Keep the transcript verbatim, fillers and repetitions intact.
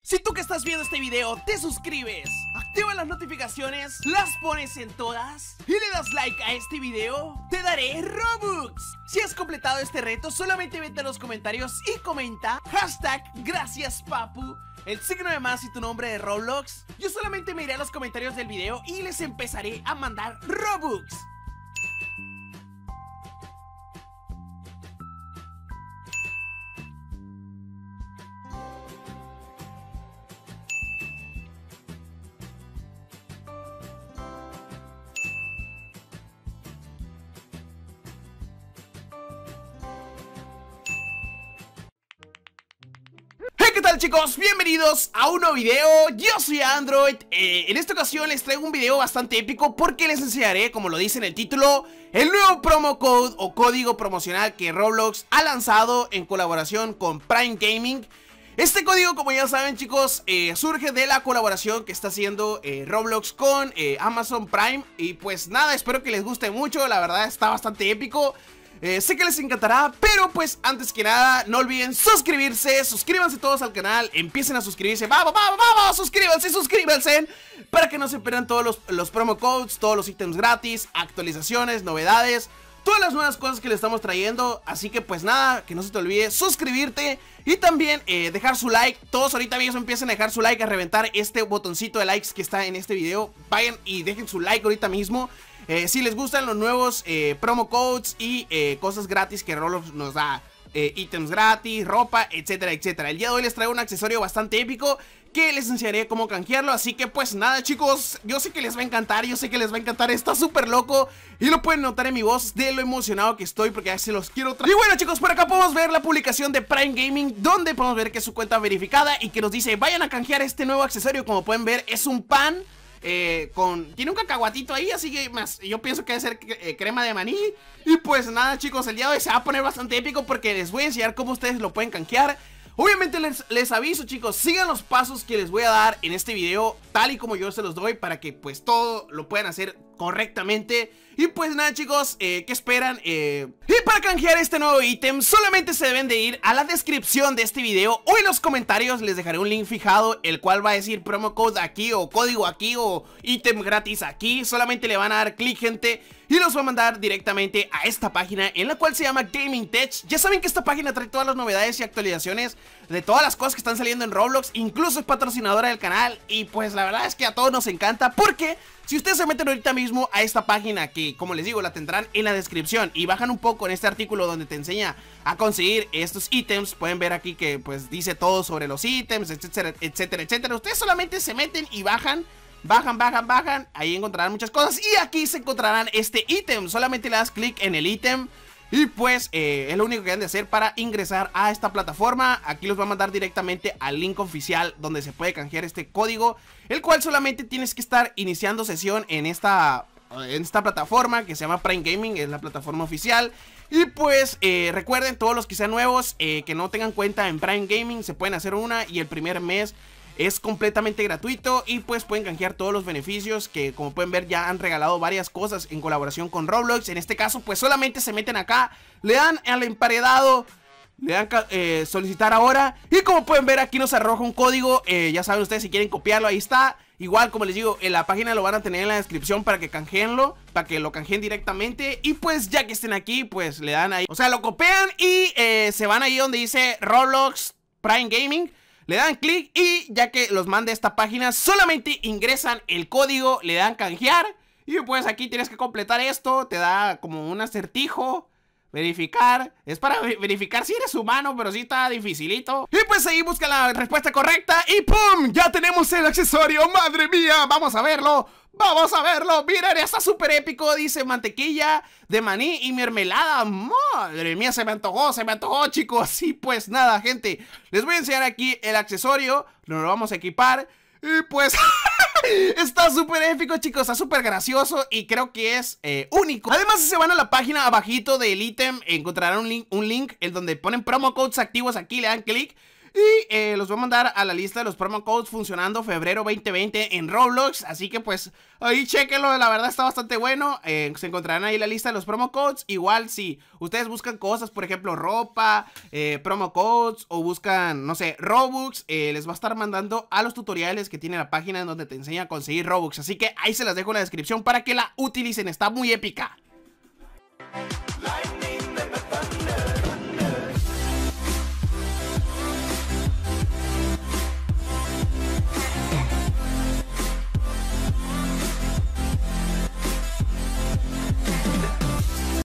Si tú que estás viendo este video te suscribes, activas las notificaciones, las pones en todas y le das like a este video, te daré Robux. Si has completado este reto, solamente vete a los comentarios y comenta hashtag gracias papu, el signo de más y tu nombre de Roblox. Yo solamente me iré a los comentarios del video y les empezaré a mandar Robux. ¿Qué tal, chicos? Bienvenidos a un nuevo video. Yo soy Android. eh, En esta ocasión les traigo un video bastante épico porque les enseñaré, como lo dice en el título, el nuevo promo code o código promocional que Roblox ha lanzado en colaboración con Prime Gaming. Este código, como ya saben, chicos, eh, surge de la colaboración que está haciendo eh, Roblox con eh, Amazon Prime. Y pues nada, espero que les guste mucho. La verdad está bastante épico. Eh, sé que les encantará, pero pues antes que nada no olviden suscribirse, suscríbanse todos al canal, empiecen a suscribirse, vamos, vamos, vamos, suscríbanse, suscríbanse, para que no se pierdan todos los, los promo codes, todos los ítems gratis, actualizaciones, novedades, todas las nuevas cosas que le estamos trayendo. Así que pues nada, que no se te olvide suscribirte y también eh, dejar su like. Todos ahorita mismo empiecen a dejar su like, a reventar este botoncito de likes que está en este video. Vayan y dejen su like ahorita mismo. Eh, si les gustan los nuevos eh, promo codes y eh, cosas gratis que Roblox nos da, eh, ítems gratis, ropa, etcétera, etcétera. El día de hoy les traigo un accesorio bastante épico que les enseñaré cómo canjearlo. Así que pues nada, chicos, yo sé que les va a encantar, yo sé que les va a encantar. Está súper loco y lo pueden notar en mi voz de lo emocionado que estoy porque ya se los quiero traer. Y bueno, chicos, por acá podemos ver la publicación de Prime Gaming, donde podemos ver que es su cuenta verificada y que nos dice vayan a canjear este nuevo accesorio. Como pueden ver, es un pan Eh, con, tiene un cacahuatito ahí, así que más, yo pienso que debe ser eh, crema de maní. Y pues nada, chicos, el día de hoy se va a poner bastante épico porque les voy a enseñar cómo ustedes lo pueden canjear. Obviamente les, les aviso, chicos, sigan los pasos que les voy a dar en este video tal y como yo se los doy, para que pues todo lo puedan hacer correctamente. Y pues nada, chicos, eh, ¿qué esperan? Eh, y para canjear este nuevo ítem solamente se deben de ir a la descripción de este video o en los comentarios les dejaré un link fijado, el cual va a decir promo code aquí o código aquí o ítem gratis aquí. Solamente le van a dar clic, gente, y los va a mandar directamente a esta página, en la cual se llama Gaming Tech. Ya saben que esta página trae todas las novedades y actualizaciones de todas las cosas que están saliendo en Roblox. Incluso es patrocinadora del canal y pues la verdad es que a todos nos encanta, porque si ustedes se meten ahorita mismo a esta página, que como les digo la tendrán en la descripción, y bajan un poco en este artículo donde te enseña a conseguir estos ítems, pueden ver aquí que pues dice todo sobre los ítems, etcétera, etcétera, etcétera. Ustedes solamente se meten y bajan, bajan, bajan, bajan, ahí encontrarán muchas cosas y aquí se encontrarán este ítem. Solamente le das clic en el ítem y pues eh, es lo único que deben de hacer para ingresar a esta plataforma. Aquí los va a mandar directamente al link oficial donde se puede canjear este código, el cual solamente tienes que estar iniciando sesión en esta, en esta plataforma que se llama Prime Gaming, es la plataforma oficial. Y pues eh, recuerden, todos los que sean nuevos, eh, que no tengan cuenta en Prime Gaming, se pueden hacer una y el primer mes es completamente gratuito y pues pueden canjear todos los beneficios que, como pueden ver, ya han regalado varias cosas en colaboración con Roblox. En este caso pues solamente se meten acá, le dan al emparedado, le dan eh, solicitar ahora y como pueden ver aquí nos arroja un código. eh, Ya saben ustedes, si quieren copiarlo, ahí está. Igual, como les digo, en la página lo van a tener en la descripción para que canjeenlo, para que lo canjeen directamente. Y pues ya que estén aquí, pues le dan ahí, o sea, lo copian y eh, se van ahí donde dice Roblox Prime Gaming, le dan clic y ya que los mande a esta página, solamente ingresan el código, le dan canjear y pues aquí tienes que completar esto. Te da como un acertijo, verificar, es para verificar si eres humano, pero sí está dificilito. Y pues ahí busca la respuesta correcta y ¡pum! Ya tenemos el accesorio, madre mía, vamos a verlo. Vamos a verlo, miren, está súper épico. Dice mantequilla de maní y mermelada. Madre mía, se me antojó, se me antojó, chicos. Y pues nada, gente, les voy a enseñar aquí el accesorio. Nos lo vamos a equipar y pues está súper épico, chicos, está súper gracioso y creo que es eh, único. Además, si se van a la página abajito del ítem, encontrarán un link, un link en donde ponen promo codes activos. Aquí le dan clic Y eh, los voy a mandar a la lista de los promo codes funcionando febrero veinte veinte en Roblox. Así que pues ahí chequenlo, la verdad está bastante bueno. eh, Se encontrarán ahí la lista de los promo codes. Igual si ustedes buscan cosas, por ejemplo ropa, eh, promo codes, o buscan, no sé, Robux, eh, les va a estar mandando a los tutoriales que tiene la página en donde te enseña a conseguir Robux. Así que ahí se las dejo en la descripción para que la utilicen, está muy épica.